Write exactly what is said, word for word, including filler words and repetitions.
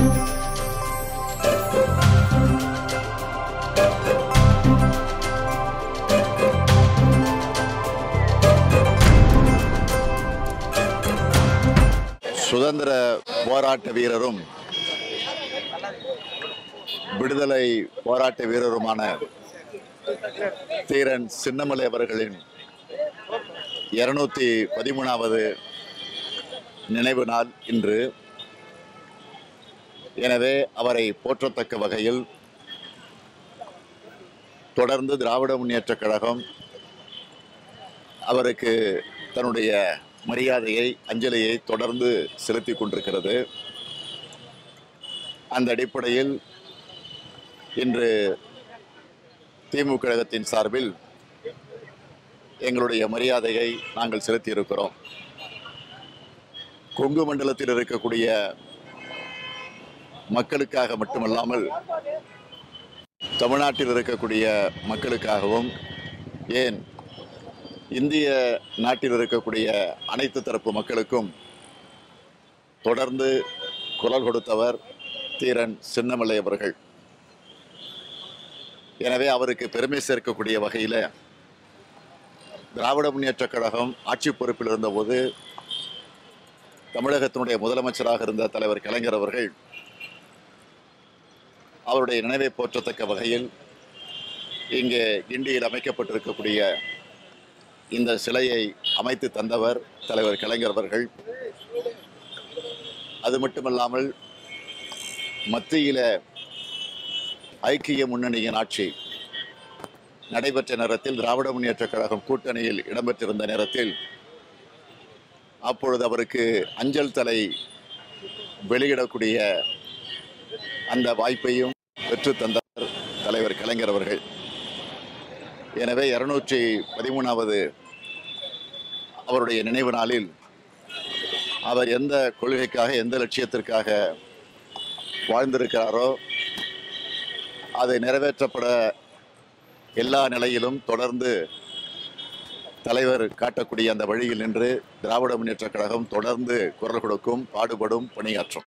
சுதந்திர போராட்ட வீரரும் விடுதலை போராட்ட வீரருமான தீரன் சின்னமலை அவர்களின் இருநூத்தி பதிமூணாவது நினைவு நாள் இன்று. எனவே அவரை போற்றத்தக்க வகையில் தொடர்ந்து திராவிட முன்னேற்றக் கழகம் அவருக்கு தன்னுடைய மரியாதையை, அஞ்சலியை தொடர்ந்து செலுத்திக் கொண்டிருக்கிறது. அந்த அடிப்படையில் இன்று திமுக கழகத்தின் சார்பில் எங்களுடைய மரியாதையை நாங்கள் செலுத்தியிருக்கிறோம். கொங்கு மண்டலத்தில் இருக்கக்கூடிய மக்களுக்காக மட்டுமல்லாமல் தமிழ்நாட்டில் இருக்கக்கூடிய மக்களுக்காகவும், ஏன் இந்திய நாட்டில் இருக்கக்கூடிய அனைத்து தரப்பு மக்களுக்கும் தொடர்ந்து குரல் கொடுத்தவர் தீரன் சின்னமலை அவர்கள். எனவே அவருக்கு பெருமை சேர்க்கக்கூடிய வகையில் திராவிட முன்னேற்றக் கழகம் ஆட்சி பொறுப்பில் இருந்தபோது தமிழகத்தினுடைய முதலமைச்சராக இருந்த தலைவர் கலைஞர் அவர்கள் அவருடைய நினைவை போற்றத்தக்க வகையில் இங்கே கிண்டியில் அமைக்கப்பட்டிருக்கக்கூடிய இந்த சிலையை அமைத்து தந்தவர் தலைவர் கலைஞர் அவர்கள். அது மட்டுமல்லாமல் மத்தியில ஐக்கிய முன்னணியின் ஆட்சி நடைபெற்ற நேரத்தில், திராவிட முன்னேற்றக் கழகம் கூட்டணியில் இடம்பெற்றிருந்த நேரத்தில், அப்பொழுது அவருக்கு அஞ்சல் தலை வெளியிடக்கூடிய அந்த வாய்ப்பையும் பெற்று தந்தவர் தலைவர் கலைஞர் அவர்கள். எனவே இருநூற்றி பதிமூணாவது அவருடைய நினைவு நாளில் அவர் எந்த கொள்கைக்காக, எந்த லட்சியத்திற்காக வாழ்ந்திருக்கிறாரோ அதை நிறைவேற்றப்பட எல்லா நிலையிலும் தொடர்ந்து தலைவர் காட்டக்கூடிய அந்த வழியில் நின்று திராவிட முன்னேற்றக் கழகம் தொடர்ந்து குரல் கொடுக்கும், பாடுபடும், பணியாற்றும்.